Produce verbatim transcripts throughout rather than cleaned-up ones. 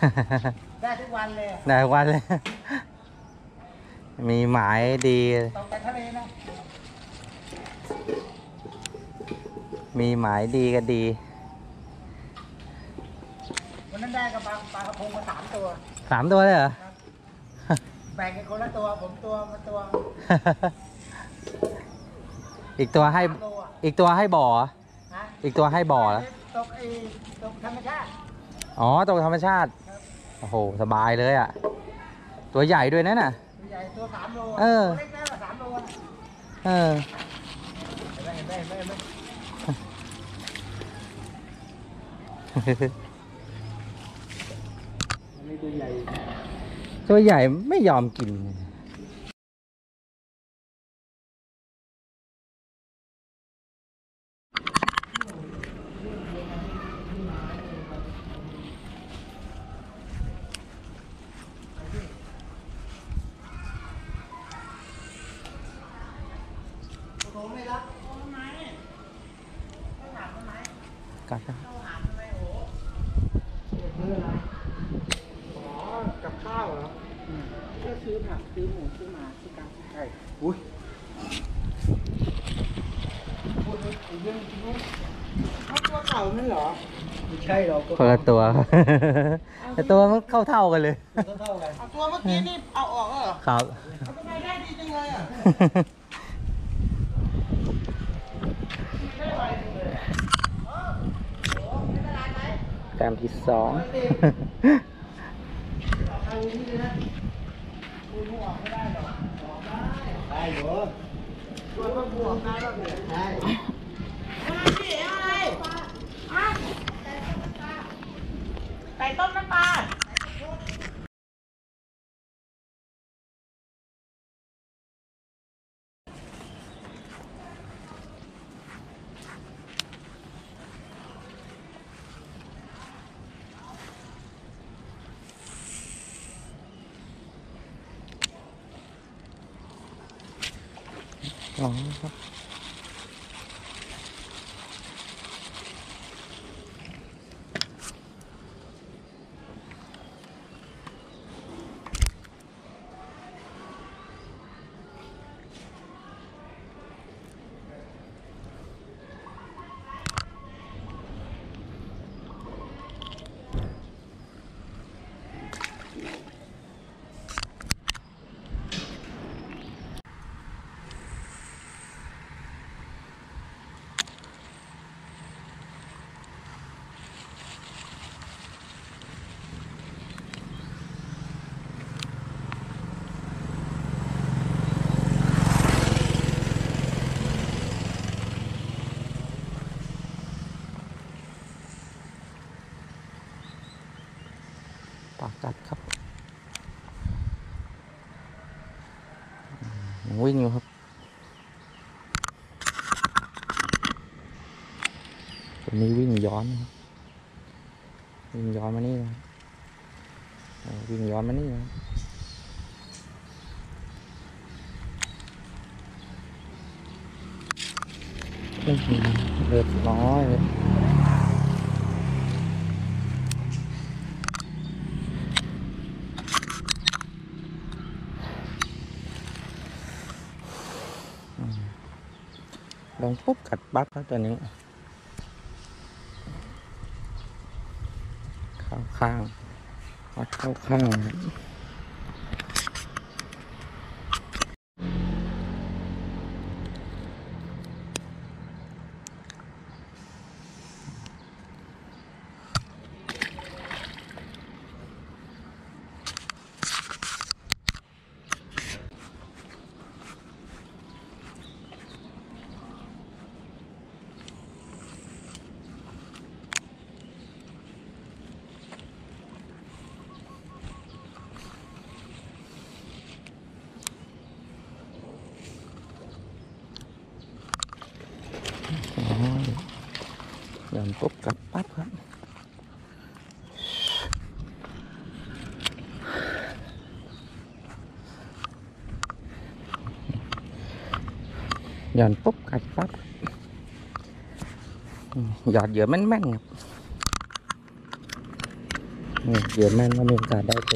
ได้ทุกวันเลยได้ทุกวันเลยมีหมายดีตกไปทะเลนะมีหมายดีก็ดีวันนั้นได้กับปลาปลากระพงมาสามตัวสามตัวเลยเหรอแบ่งกันคนละตัวผมตัวมาตัวอีกตัวให้อีกตัวให้บ่ออีกตัวให้บ่อแล้วตกไอ้ตกธรรมชาติอ๋อตกธรรมชาติโอ้โหสบายเลยอ่ะตัวใหญ่ด้วยนะน่ะตัวใหญ่ตัวสามโลเออเล็กแค่สามโลเออเห็นไหมเห็นไหมเห็นไหมอันนี้ตัวใหญ่ตัวใหญ่ไม่ยอมกินกัดนะกับข้าวเหรอก็ซื้อผักซื้อหมูซื้อหมาซื้อกาซื้อไก่อุ้ยพูดเลยเรื่องนี้เขาตัวเก่านั่นเหรอไม่ใช่หรอกคนละตัวแต่ตัวมันเข้าเท่ากันเลยเท่ากันเอาตัวเมื่อกี้นี่เอาออกแล้วเหรอครับทำไมได้ดีจังเลยอ่ะแต้มที่สองได้อยู่ตัวมันบวกได้แล้วเนี่ยได้พี่อะไรไก่ต้มน้ำปลาอ๋อครับปากกัดครับวิ่งอยู่ครับตัวนี้วิ่งย้อนครับวิ่งย้อนมานี่นะวิ่งย้อนมานี่นะเลือดน้อยเลยลงปุ๊บกัดปั๊บแล้วตัวนี้เข้าข้างวัดเข้าข้างหย่อนปุ๊บกัดปั๊บครับหย่อนปุ๊บกัดปั๊บหยอดเหยื่อแม่นๆครับเดี๋ยวแม่นว่ามีโอกาสได้ตัว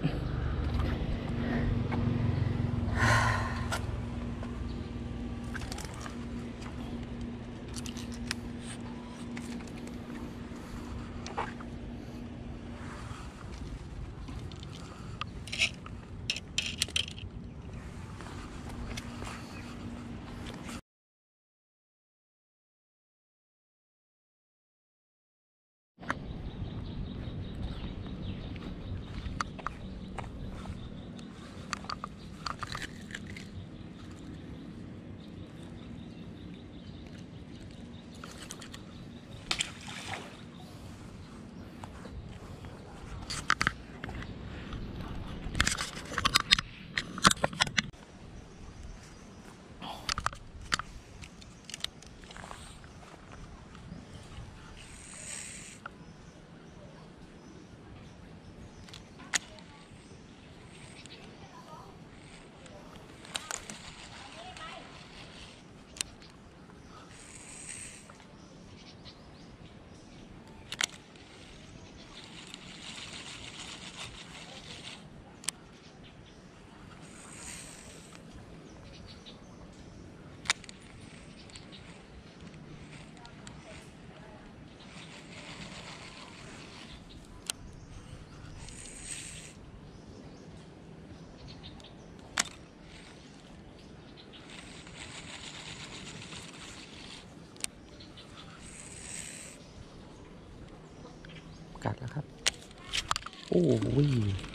กัดแล้วครับโอ้ย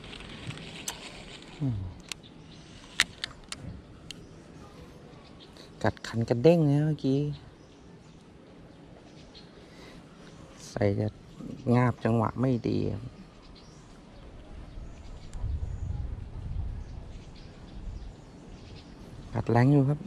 กัดคันกระเด้งนะเมื่อกี้ใส่จะงาบจังหวะไม่ดีกัดแรงอยู่ครับ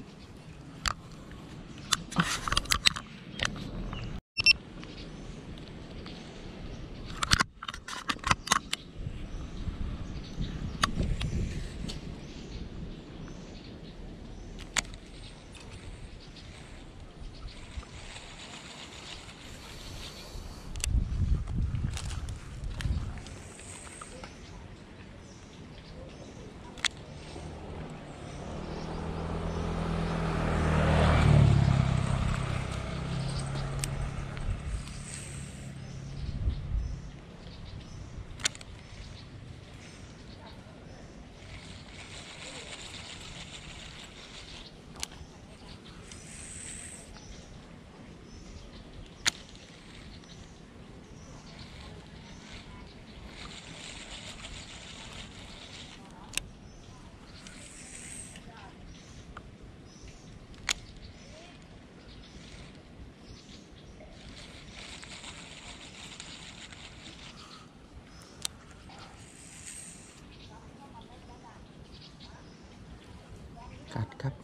กัดครับ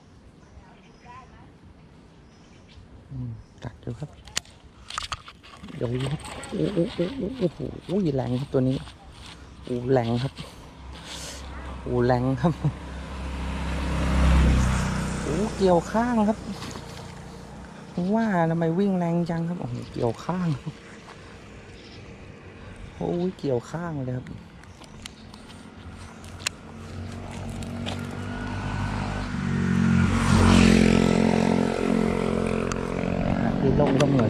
กัดอยู่ครับเดี๋ยวครับโอ้โหโอ้โหโอ้โหแรงครับตัวนี้โอ้แรงครับโอ้แรงครับโอ้เกี่ยวข้างครับว่าทำไมวิ่งแรงจังครับโอ้โหเกี่ยวข้างโอ้ยเกี่ยวข้างเลยครับที่ลงก็เหมือน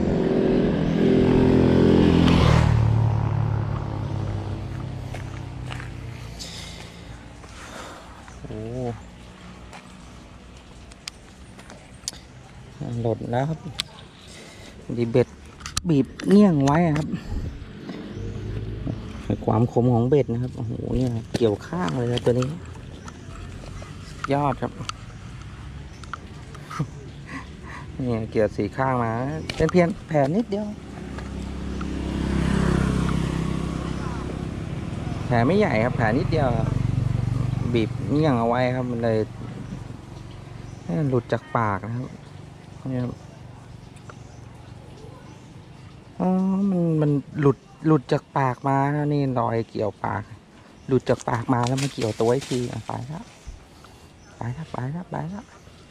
โอ้หล่นแล้วครับดีเบ็ดบีบเงี้ยงไว้ครับความคมของเบ็ดนะครับโอ้โหเนี่ยเกี่ยวข้างเลยนะตัวนี้ยอดครับนี่เกี่ยวสีข้างมาเป็นเพียงแผลนิดเดียวแผลไม่ใหญ่ครับแผลนิดเดียวบีบเงี้ยงเอาไว้ครับมันเลยหลุดจากปากนะครับนี่ครับอ๋อมันมันหลุดหลุดจากปากมาแล้วนี่รอยเกี่ยวปากหลุดจากปากมาแล้วมาเกี่ยวตัวอีกทีไปแล้วไปแล้วไปแล้วไปแล้ว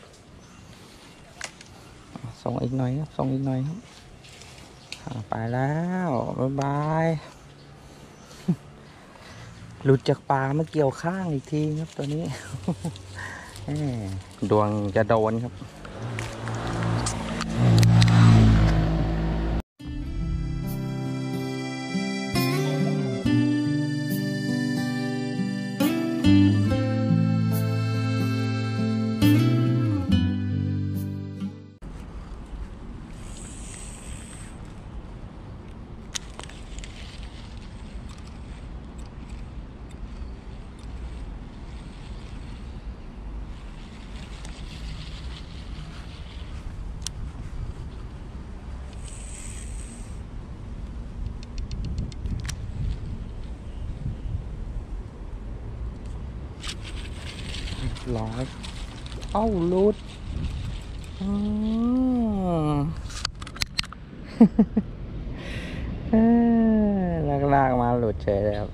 ส่งอีกหน่อยครับส่งอีกหน่อยครับไปแล้วบ๊ายบายหลุดจากปลามาเกี่ยวข้างอีกทีครับตัวนี้ ดวงจะโดนครับร้อยเอ้าลุดอืม ลากลากมาหลุดเฉยเลยครับ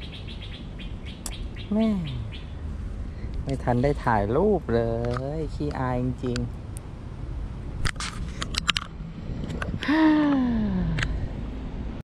แม่ไม่ทันได้ถ่ายรูปเลยขี้อายจริงๆ